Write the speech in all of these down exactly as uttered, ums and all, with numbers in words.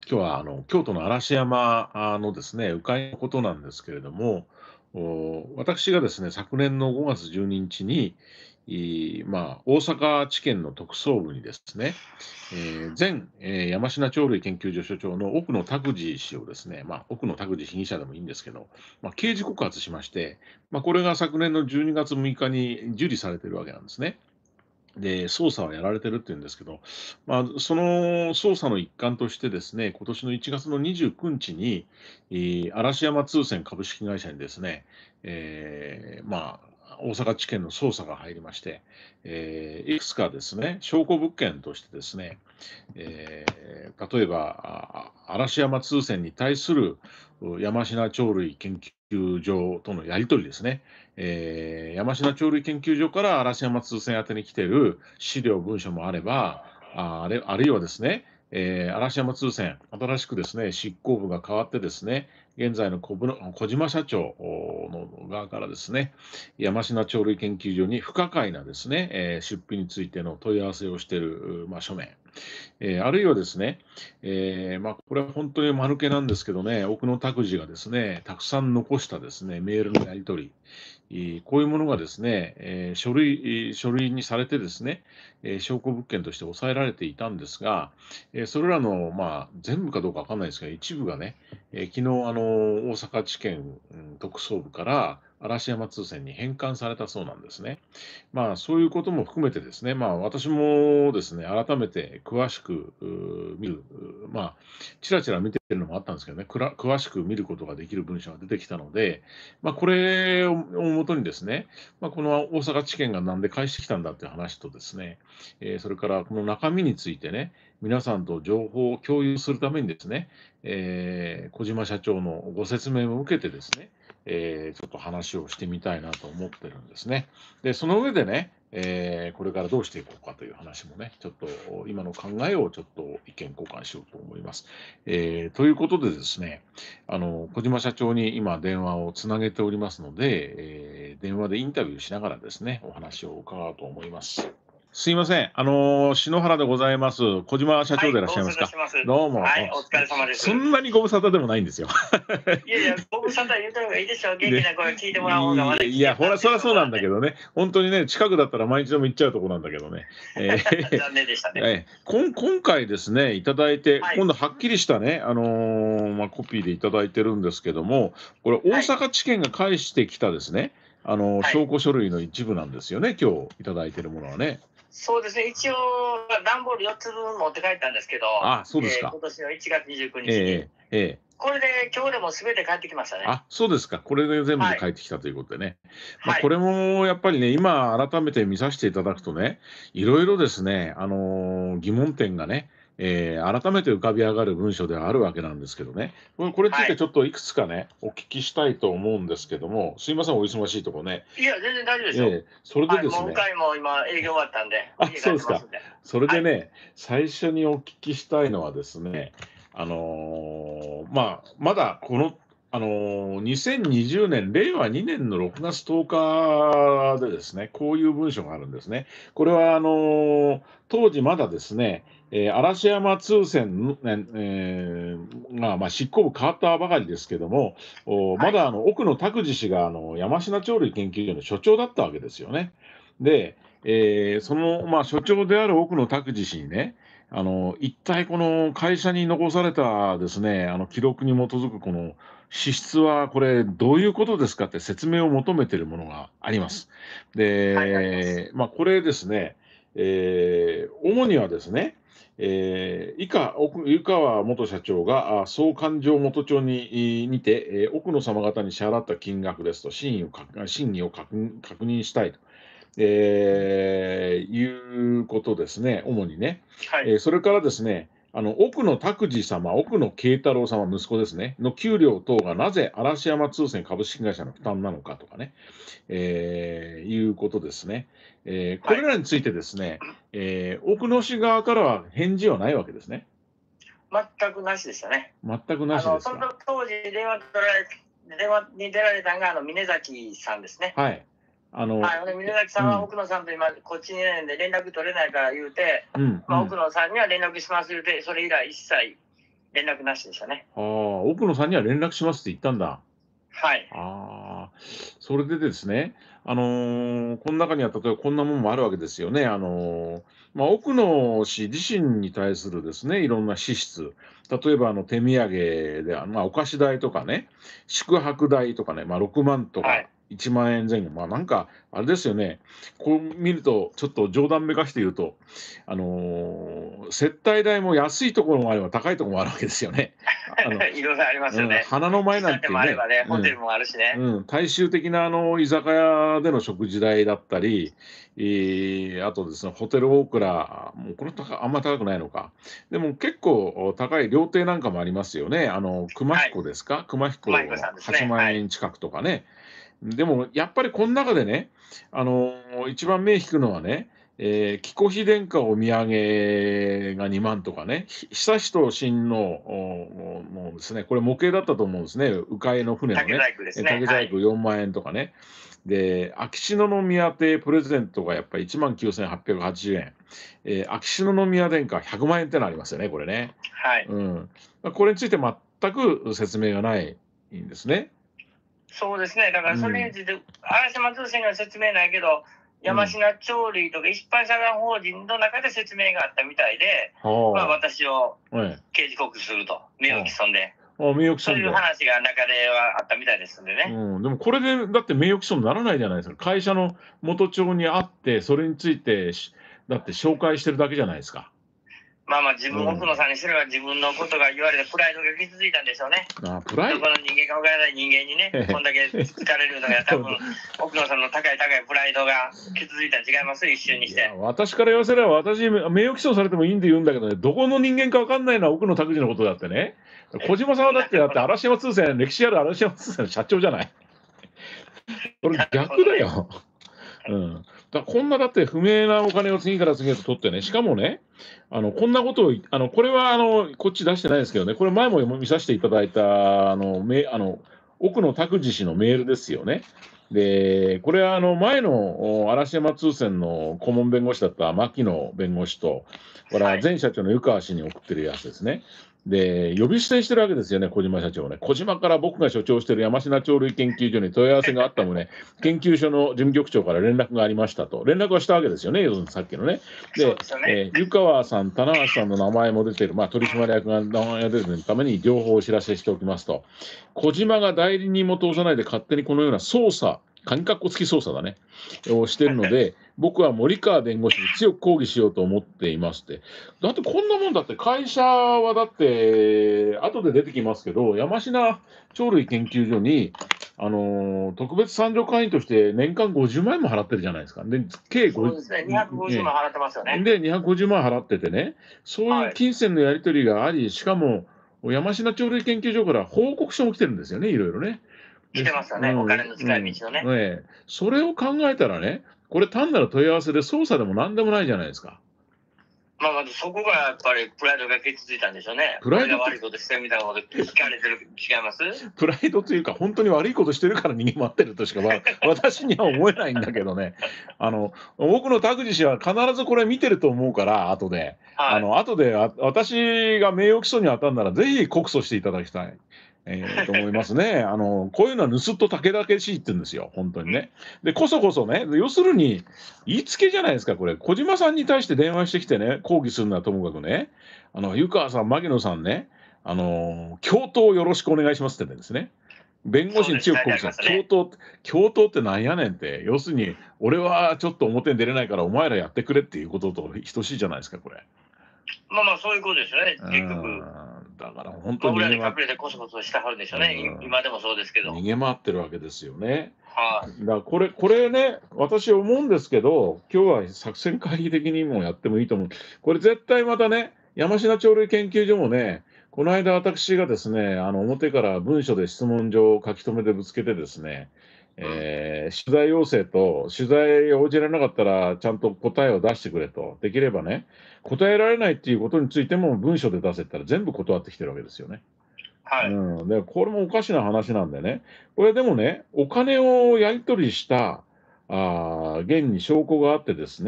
今日はあの京都の嵐山あのですね、鵜飼のことなんですけれども、お私がですね、昨年のごがつじゅうににちに、いまあ、大阪地検の特捜部にですね、えー前、えー山科鳥類研究所所長の奥野拓司氏をですね、まあ、奥野拓司被疑者でもいいんですけど、まあ、刑事告発しまして、まあ、これが昨年のじゅうにがつむいかに受理されているわけなんですね。で、捜査はやられてるっていうんですけど、まあ、その捜査の一環としてですね、今年のいちがつのにじゅうくにちに、えー嵐山通船株式会社にですね、えーまあ、大阪地検の捜査が入りまして、えーいくつかですね、証拠物件としてですね、えー例えば、あ嵐山通船に対するう山科鳥類研究所とのやり取りですね。えー山科鳥類研究所から嵐山通船宛てに来ている資料、文書もあれば、ああれあるいはですね、えー嵐山通船、新しくですね、執行部が変わってですね、現在の小ぶの小島社長の側からですね、山科鳥類研究所に不可解なですね、えー出費についての問い合わせをしている、まあ、書面、えーあるいはですね、えーまあ、これは本当に間抜けなんですけどね、奥野拓司がですね、たくさん残したですね、メールのやり取り、えーこういうものがですね、えー書類、書類にされてですね、えー証拠物件として抑えられていたんですが、えーそれらの、まあ、全部かどうかわかんないですけど、一部がね、えー昨日、あの、大阪地検うん特捜部から嵐山通船に返還されたそうなんですね。まあ、そういうことも含めてですね、まあ、私もですね、改めて詳しくう見る、うまあ、ちらちら見てるのもあったんですけどね、くら詳しく見ることができる文章が出てきたので、まあ、これをもとにですね、まあ、この大阪地検がなんで返してきたんだっていう話とですね、えーそれからこの中身についてね、皆さんと情報を共有するためにですね、えー小島社長のご説明を受けてですね、えーちょっと話をしてみたいなと思ってるんですね。で、その上でね、えーこれからどうしていこうかという話もね、ちょっと今の考えをちょっと意見交換しようと思います。えーということでですね、あの、小島社長に今電話をつなげておりますので、えー電話でインタビューしながらですね、お話を伺おうと思います。すいません。あの、篠原でございます。小島社長でいらっしゃいますか。どうも。 はい、お疲れ様です。 そんなにご無沙汰でもないんですよ。 いやいや、ご無沙汰言うた方がいいでしょ。元気な声聞いてもらう方がまだいや、ほら、そりゃそうなんだけど。 どね。本当にね、近くだったら毎日でも行っちゃうとこなんだけどね。えー残念でしたね。 えーこん今回ですね、いただいて、 はい今度はっきりしたね、あのーまあ、コピーでいただいてるんですけども、これ、大はい阪地検が返してきたですね、あのーはい。 証拠書類の一部なんですよね、今日いただいてるものはね。 そうですね、一応、段ボールよっつぶん持って帰ったんですけど、 あ、そうですえーか。 今年のいちがつにじゅうくにちに、 ええええ。 これで今日でもすべて帰ってきましたね。 あ、そうですか。これで全部はい。 で帰ってきたということでね。まあ、 はい。 これもやっぱりね、今改めて見させていただくとね、いろいろですね、あの、疑問点がね、えー改めて浮かび上がる文章ではあるわけなんですけどね。これこれについはい。 てちょっといくつかね、お聞きしたいと思うんですけども、すいません、お忙しいとこね。 いや、全然大丈夫ですよ。 ええ、それではい、 ですね、 もう向井も今営業終わったんで、 あ、 家帰そうですか。 ってますんで。 それはい。 でね、最初にお聞きしたいのはですね、あの、まあ、まだこの、あの、にせんにじゅうねん、れいわにねんのろくがつとおかでですね、こういう文書があるんですね。これはあの、当時まだですね、えー嵐山通船の、ねえーが、まあ、執行部変わったばかりですけども、おはい。 まだあの奥野拓司氏があの山科鳥類研究所の所長だったわけですよね。で、えーその、まあ、所長である奥野拓司氏にね、あの、一体この会社に残されたですね、あの記録に基づくこの支出はこれどういうことですかって説明を求めているものがあります。 はい、あります。 で、まあ、これですね、えー主にはですね、えー以下、奥湯川元社長があ総勘定元帳ににて、えー奥野様方に支払った金額ですと、真意を確真偽を確認確認したいと。えーいうことですね、主にね。 はい。 えーそれからですね、あの奥野拓司様、奥野慶太郎様、息子ですね、の給料等がなぜ嵐山通船株式会社の負担なのかとかね、えーいうことですね。えーこはい。 れらについてですね、えー奥野氏側からは返事はないわけですね。 全くなしでしたね。 全くなあの、そのしですか。 当時電話取られ、電話に出られたのが、あの、峰崎さんですね。 はい。あの、 はい。ほんで峰崎さんはうん、 奥野さんと今、こっちにいないんで連絡取れないから言うて、 うん、うまあ、奥ん。 野さんには連絡します言うて、それ以来一切連絡なしでしたね。 ああ、奥野さんには連絡しますって言ったんだ。 はい。 ああ、それでですね、あの、この中には例えばこんなもんもあるわけですよね。あの、ま、奥野氏自身に対するですね、いろんな支出。例えばあの手土産で、あ、ま、お菓子代とかね、宿泊代とかね、ま、ろくまんとかはい。 いちまんえん前後、ま、なんかあれですよね、こう見るとちょっと冗談めかして言うと、あの、接待代も安いところもあれば高いところもあるわけですよね。ああの、 いろいろありますうん、 よね。 花の舞喫茶店なんてね、 もあればね、ホうん。 テルもあるしね。 うん、大衆的なあの居酒屋での食事代だったり、ええ、あとですね、ホテルオークラ、もうこれたかあんま高くないのか。でも結構お高い料亭なんかもありますよね。あの熊はい。 彦ですか？熊熊彦彦の8 さんですね。はい。 万円近くとかね。でもやっぱりこん中でね、あの、一番目引くのはね、ええ、貴妃殿下お土産がにまんとかね、ひ悠仁親王おおもですね、これ模型だったと思うんですね、鵜飼の船の竹ね、え、 細工ですね。 竹細工はい。 よんまんえんとかね。で、秋篠宮邸プレゼントがやっぱりいちまんきゅうせんはっぴゃくはちじゅうえん。ええ、秋篠宮殿下ひゃくまんえんってのありますよね、これね。 はい。 うん。ま、これについて全く説明がないいんですね。 そうですね。だからそれにうん。 ついて、嵐山通信が説明ないけど、 うん。 山科鳥類とか一般社団法人の中で説明があったみたいで、まあ、 は私をあ。ええ。 刑事告訴すると、名誉毀は損で。 あ。あ、名誉毀そういう損で。 話が中ではあったみたいですんでね。 うん、でもこれでだって名誉毀損にならないじゃないですか。会社の元帳にあって、それについて、しだって紹介してるだけじゃないですか。 まあまあ、自分、奥うん。 野さんにすれば自分のことが言われてプライドが傷ついたんでしょうね。 あ、プライどこの人間かわからない人間にね、こんだけつつかれるのが多分、奥野さんの高い高いプライドが傷ついたん違います？一瞬にしいや、 て。 私から言わせれば、私、め名誉毀損されてもいいんで言うんだけどね、どこの人間かわかんないのは奥野拓司のことだってね。小島さんはだってだってなるほど。 嵐山通船、歴史ある嵐山通船の社長じゃない。これなるほどね。 逆だよ。うん。だこんなだって不明なお金を次から次へと取ってね、しかもね、あの、こんなことをいあの、これはあの、こっち出してないですけどね、これ前も見さしていただいた、あの、めあの、奥野拓司氏のメールですよね。で、これはあの、前のお嵐山通船の顧問弁護士だった牧野弁護士と、これははい。 前社長の湯川氏に送ってるやつですね。で、呼び捨てにしてるわけですよね、小島社長をね。小島から僕が所長している山科鳥類研究所に問い合わせがあった旨、研究所の事務局長から連絡がありましたと。連絡はしたわけですよね、要するにさっきのね。で、 そうですよね。 えー湯川さん、棚橋さんの名前も出ている、まあ、取締役が名前が出ているために、両方お知らせしておきますと。小島が代理人も通さないで勝手にこのような捜査、鍵括弧付き捜査だね、をしているので、僕は森川弁護士に強く抗議しようと思っていますって。だってこんなもんだって、会社はだって、後で出てきますけど、山科鳥類研究所に、あのー特別参助会員として年間ごじゅうまん円も払ってるじゃないですか。で、計ご、 そうですね。にひゃくごじゅうえまん払ってますよね。 で、にひゃくごじゅうまん払っててね、そういうはい。 金銭のやり取りがあり、しかも、山科鳥類研究所から報告書も来てるんですよね、いろいろね。 来で、 てますよね。おうん、 金の使いうん、 道のね。 ええ、それを考えたらね、これ単なる問い合わせで捜査でもなんでもないじゃないですか。 まあ、まずそこがやっぱりプライドが傷ついたんでしょうね。 プライドって俺が悪いことしてるみたいなこと聞かれてる、違います？ プライドというか、本当に悪いことしてるから逃げ回ってるとしか、わ私には思えないんだけどね。あの、僕の拓司氏は必ずこれ見てると思うから、後で。あはい。 の、後で、あ私が名誉毀損に当たるなら、ぜひ告訴していただきたい。えーと思いますね。あの、こういうのは盗っ人たけだけしいって言うんですよ、本当にね。で、こそこそね、要するに、言いつけじゃないですか、これ。小島さんに対して電話してきてね、抗議するのはともかくね、あの、湯川さん、牧野さんね、あの、共闘よろしくお願いしますって言うんですね。弁護士にそうです。書いてあ強く抗議した。 りましたね。 共闘って、共闘ってなんやねんって、要するに、俺はちょっと表に出れないからお前らやってくれっていうことと等しいじゃないですか、これ。 まあまあ、そういうことですよね。 うー結局、 ん、だから本まあ、 当に逃げま裏で隠れてコソコソしてはるんでしょううね。いん、 今でもそうですけど。 逃げ回ってるわけですよね。 はい。 だからこれこれね、私思うんですけど、今日は作戦会議的にもやってもいいと思う。これ絶対またね、山科鳥類研究所もね、この間私がですね、あの表から文書で質問状を書き留めでぶつけてですね、 うん。 えー取材要請と、取材応じられなかったらちゃんと答えを出してくれと、できればね、答えられないっていうことについても文書で出せたら全部断ってきてるわけですよね。 はい。 うん、で、これもおかしな話なんでね。これでもね、お金をやり取りした、ああ、現に証拠があってですね、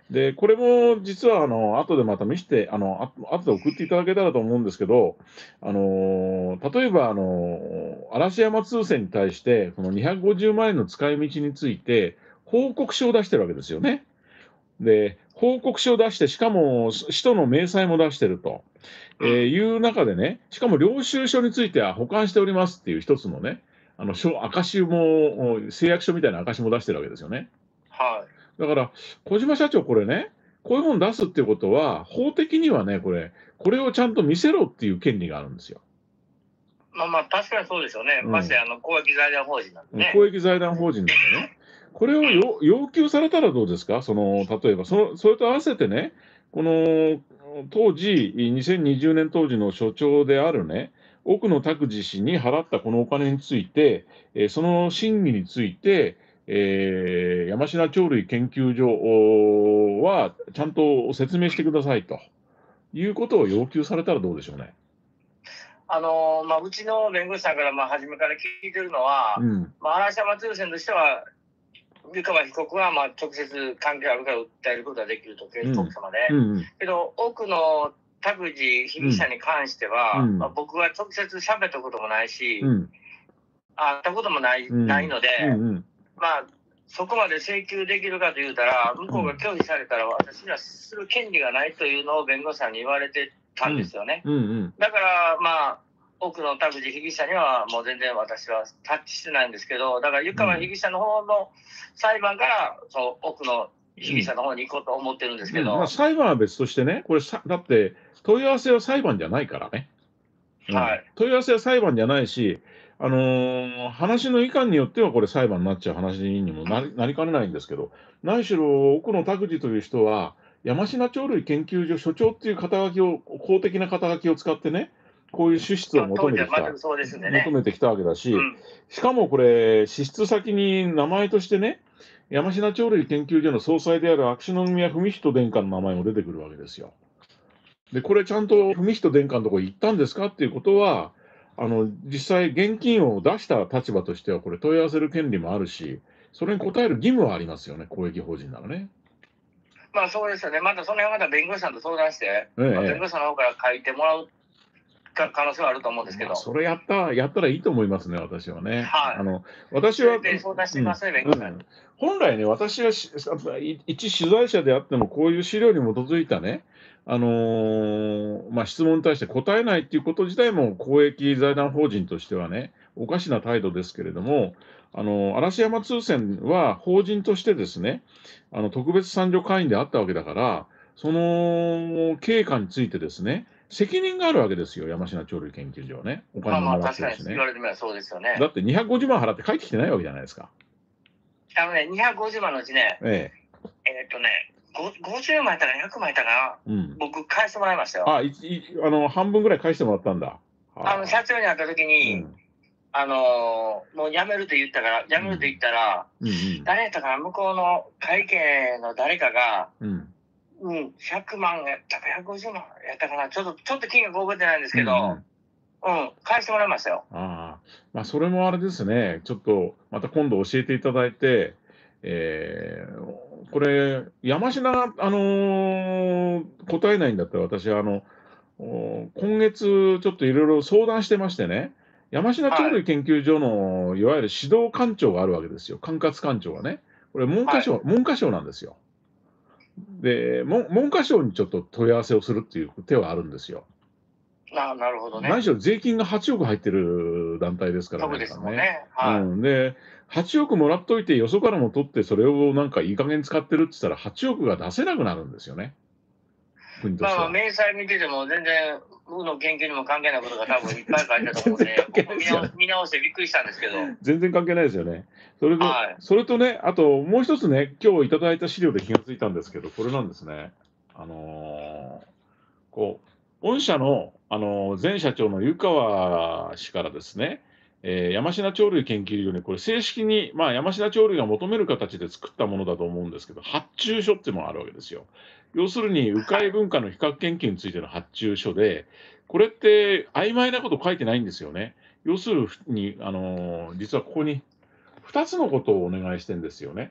で、これも実はあの後でまた見して、あのあ後で送っていただけたらと思うんですけど、あの例えばあの嵐山通船に対して、このにひゃくごじゅうまん円の使い道について報告書を出してるわけですよね。で、報告書を出して、しかも使途の明細も出してると、えーいう中でね、しかも領収書については保管しておりますっていう一つのね、あの証証も誓約書みたいな証も出してるわけですよね。 はい。 だから、小島社長、これね、こういうもの出すっていうことは、法的にはね、これ、これをちゃんと見せろっていう権利があるんですよ。 まあまあ、確かにそうですよね。 うんましてや、あの、公益財団法人なんでね。 公益財団法人なんでね。これをよ要求されたらどうですか、その例えばその、それと合わせてね、この当時、にせんにじゅうねん当時の所長であるね、奥野拓司氏に払ったこのお金について、えーその真偽について、えー山科鳥類研究所おはちゃんと説明してくださいということを要求されたらどうでしょうね。 あのまあ、うちの弁護士さんから、まあ、初めから聞いてるのは、 うんまあ、嵐山通船としては、湯川被告はまあ直接関係あるから訴えることができると、刑事告訴まで。 うんうんけど、奥の拓司被疑者に関しては、 うんまあ、僕は直接喋ったこともないし、 うん会ったこともない,、 うんないので、 うんうんまあ、そこまで請求できるかと言うたら、向こうが拒否されたら、私にはする権利がないというのを弁護士さんに言われてたんですよね。 うんうんだから、まあ、奥の拓司被疑者にはもう全然私はタッチしてないんですけど、だから湯川被疑者の方の裁判からその奥の被疑者の方に行こうと思ってるんですけど、 うんまあ、裁判は別としてね、これさ、だって問い合わせは裁判じゃないからね。うんはい問い合わせは裁判じゃないし、あのー話のいかんによってはこれ裁判になっちゃう話にもなりなりかねないんですけど、何しろ奥野拓司という人は、山科鳥類研究所所長っていう肩書きを、公的な肩書きを使ってね、こういう支出を求当時めてきた、 は全くそうですんでね。 求めてきたわけだし、 うんしかもこれ、支出先に名前としてね、山科鳥類研究所の総裁である秋篠宮文仁殿下の名前も出てくるわけですよ。で、これちゃんと文仁殿下のところに行ったんですかっていうことは、あの、実際現金を出した立場としては、これ問い合わせる権利もあるし、それに答える義務はありますよね、公益法人ならね。 まあそうですよね。またその辺また弁護士さんと相談して、 ええまあ弁護士さんの方から書いてもらうか可能性はあると思うんですけど。 まあそれやったやったらいいと思いますね、私はね。 はいあの私は、 それで相談してみますね、弁護士さんに。 本来ね、私がしい一取材者であっても、こういう資料に基づいたね、あのーまあ、質問に対して答えないっていうこと自体も、公益財団法人としてはね、おかしな態度ですけれども、あの嵐山通船は法人としてですね、あの特別参助会員であったわけだから、その経過についてですね、責任があるわけですよ、山科鳥類研究所はね。お金もまあまあ確もらってるしね。 かに言われてみればそうですよね。 だってにひゃくごじゅうまん払って帰ってきてないわけじゃないですか。 あのね、にひゃくごじゅうまんのうちね、 ええーっとね、ごごじゅうまんやったかひゃくまんやったかえ。うん。 な、僕返してもらいましたよ。 あ、いいあの、半分ぐらい返してもらったんだ。 あの社長に会った時うに、 ん。 あのーもう辞めると言ったから、辞めると言ったら、 うんうん。 誰やったかな、向こうの会計の誰かが、 うん。 うん、ひゃくまんやったかひゃくごじゅうまんやったかな、ちょっと、ちょっと金額覚えてないんですけど、 うんうんうん、返してもらいましたよ。 ああ、まあ、それもあれですね、ちょっとまた今度教えていただいて、えーこれ、山科が、あのー答えないんだったら、私はあの、お今月、ちょっといろいろ相談してましてね、山科鳥類研究所のいわゆる指導官庁があるわけですよ、管轄官庁がね。これ文科省、文科省なんですよ。で、文文科省にちょっと問い合わせをするっていう手はあるんですよ。 ななるほどね。 何しろ税金がはちおく入ってる団体ですからそうですもんね。はい。 うん、で、はちおくもらっといて、よそからも取って、それをなんかいい加減使ってるって言ったら、はちおくが出せなくなるんですよね、国とまあまあ、 しては。 明細見てても全然、僕の研究にも関係ないことが多分いっぱい書いてあったと思うんで、 関係ない僕見ですよね直見直してびっくりしたんですけど、 全然関係ないですよね。それで、 はいそれとね、あともう一つね、今日いただいた資料で気がついたんですけど、これなんですね。あのーこう、御社の、あのー前社長の湯川氏からですね、えー山科鳥類研究所にこれ正式に、まあ、山科鳥類が求める形で作ったものだと思うんですけど、発注書っていうのがあるわけですよ。要するに、鵜飼文化の比較研究についての発注書で、これって曖昧なこと書いてないんですよね。要するに、あのー実はここにふたつのことをお願いしてんですよね。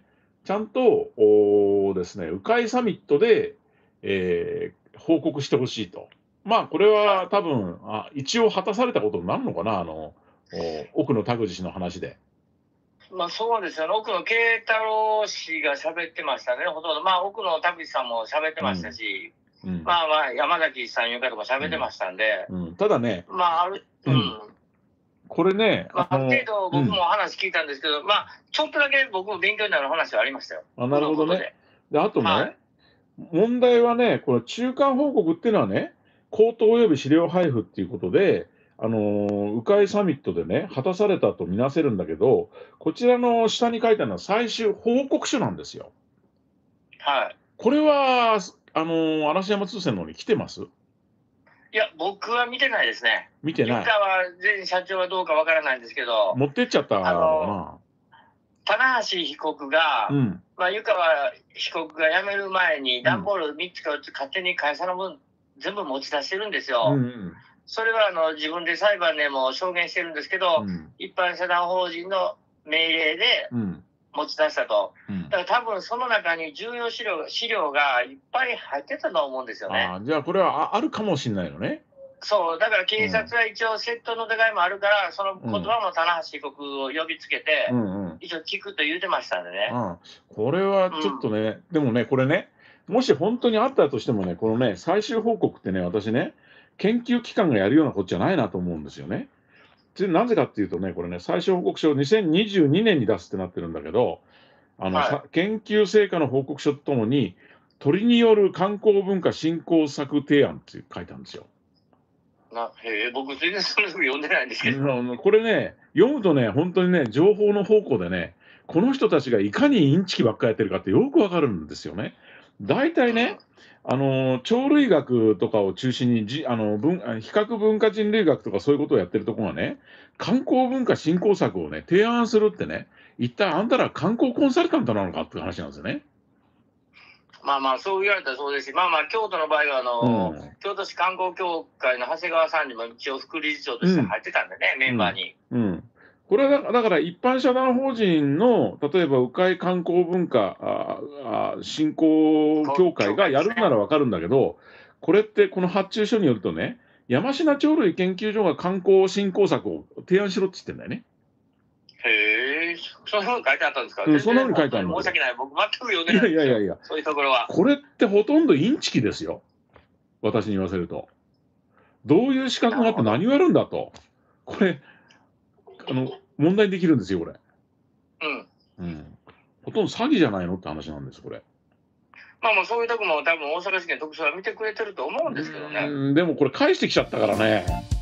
ちゃんと、おですね、鵜飼サミットで、えー報告してほしいと。まあ、これは多分、あ、一応果たされたことになるのかな、あの、お奥野拓司氏の話で。 まあそうですよね。奥野慶太郎氏が喋ってましたね、ほとんど。まあ奥野拓司さんも喋ってましたし、 うん。 まあまあ山崎さんいう方も喋ってましたんで、 うん、ただね、 まあある、ううんん。 これね、 まあ、ある程度僕うん。 も話聞いたんですけど、まあちょっとだけ僕も勉強になる話はありましたよ。 あ、なるほどね。 このことで。 で、あとね、 はい。 問題はね、これ中間報告っていうのはね、口頭及び資料配布っていうことで、あのー、鵜飼サミットでね、果たされたとみなせるんだけど、こちらの下に書いてあるのは最終報告書なんですよ。 はい。 これは、あのー、嵐山通船の方に来てます？ いや、僕は見てないですね。 見てない。 湯川前社長はどうかわからないんですけど、 持ってっちゃったのあの、 か棚橋被告が、 な。うん。 まあ、湯川被告が辞める前に、段ボールみっつかよっつ勝手に会社の分、全部持ち出してるんですよ。 うんうん。 それはあの自分で裁判でも証言してるんですけど、 うん、 一般社団法人の命令でうん。 持ち出したと。 うん。 だから多分その中に重要資料が資料がいっぱい入ってたと思うんですよね。 ああ、じゃあこれはああるかもしれないのね。 そう、だから警察は一応窃盗の疑いもあるから、その言葉も棚橋被告を呼びつけて、 うんうん。 一応聞くと言うてましたんでね。 ああ、これはちょっとね、でもね、これね、もし本当にあったとしてもね、このね、最終報告ってね、私ね、研究機関がやるようなことじゃないなと思うんですよね。で、なぜかっていうとね、これね、最終報告書をにせんにじゅうにねんに出すってなってるんだけど、あの、 はい。 さ研究成果の報告書とともに、鳥による観光文化振興策提案って書いてあるんですよ。 なへえ、僕全然それ読んでないんですけど。 うん、これね、読むとね、本当にね、情報の宝庫でね、この人たちがいかにインチキばっかやってるかってよくわかるんですよね。大体ね、あの、鳥類学とかを中心に、じあの、文あ比較文化人類学とかそういうことをやってるところがね、観光文化振興策をね、提案するってね、一体あんたら観光コンサルタントなのかっていう話なんですよね。 まあまあ、そう言われたらそうですし、まあまあ、京都の場合は、あの、 うん京都市観光協会の長谷川さんにも一応副理事長として入ってたんでね、メンバーに。 うん。これはだだから一般社団法人の、例えば鵜飼観光文化ああ振興協会がやるならわかるんだけど、これってこの発注書によるとね、山科鳥類研究所が観光振興策を提案しろって言ってんだよね。 へえ、そんなふうに書いてあったんですか。 うん、そんなふうに書いてあるんだよ。 申し訳ない。僕全く読んでないんですよ。 いやいやいやいや、 そういうところは。 これってほとんどインチキですよ。私に言わせると。どういう資格があって何をやるんだと。これ、あの、問題にできるんですよ、これ。 うん。 うん。ほとんど詐欺じゃないのって話なんです、これ。 まあまあ、そういうとこも多分大阪市警特捜は見てくれてると思うんですけどね。 うん、でもこれ返してきちゃったからね。